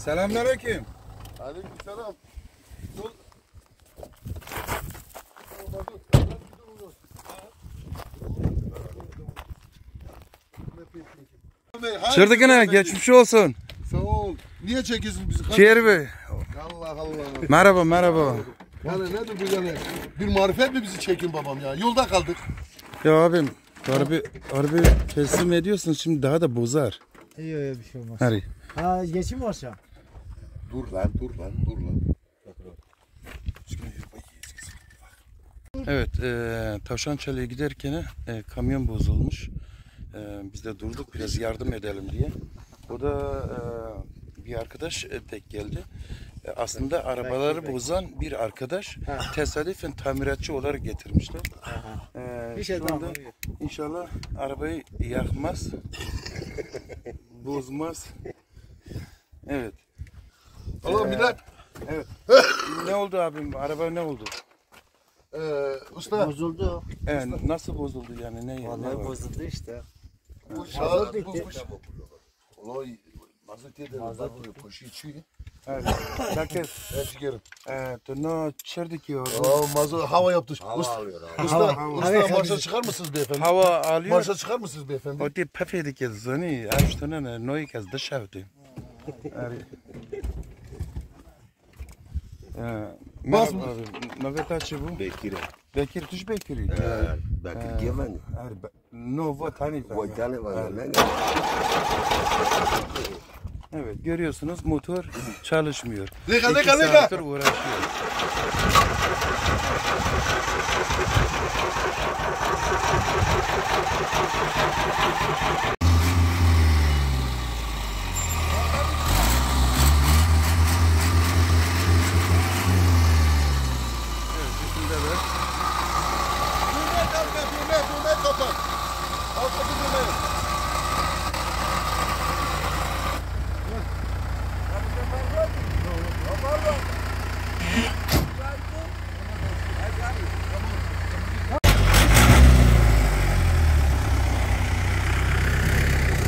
Selamünaleyküm. Aleykümselam. Çırdıkına geçmiş olsun. Sağ ol. Niye çekiyorsun bizi? Ciğer Bey. Allah Allah. Merhaba merhaba. Yani nedir bu yani? Bir marifet mi bizi çekin babam ya? Yolda kaldık. Ya abim harbi teslim ediyorsun şimdi daha da bozar. İyi bir şey olmaz. Hadi. Ha geçim varsa. Dur lan. Evet, Tavşançalı'ya giderken kamyon bozulmuş. Biz de durduk biraz yardım edelim diye. O da bir arkadaş tek geldi. Aslında arabaları bozan bir arkadaş tesadüfen tamiratçı olarak getirmişler. Bir şey Şu daha anda İnşallah arabayı yakmaz, bozmaz. Evet. Allah millet. Evet. Ne oldu abim? Araba ne oldu? Usta. Bozuldu. Evet, nasıl bozuldu yani? Ne Vallahi var? bozuldu işte. Bu şahı bitti. bozmuş. Olay mazot yedir. Mazot koşu içiyor. Evet. Herkes. Evet ciğerim. No çırdık ya. Mazot hava yaptı. Usta marşa çıkar mısınız beyefendi? Hava alıyor. Marşa çıkar mısınız beyefendi? O tip pefedik ya zani. Açtığına noy kez dışarıdı. Merhaba abi. Nöbet açı bu. Bekir tuş Bekir'i. Bekir Gemen. No vatani. Vatani var. Evet görüyorsunuz motor çalışmıyor. Leka. 2 saattir uğraşıyor. Evet üstündeler. Düğme kapat. Al kapı düğmeyi.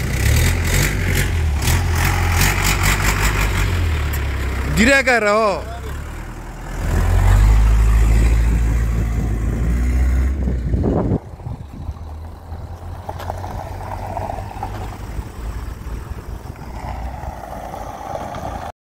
Direkt ara o.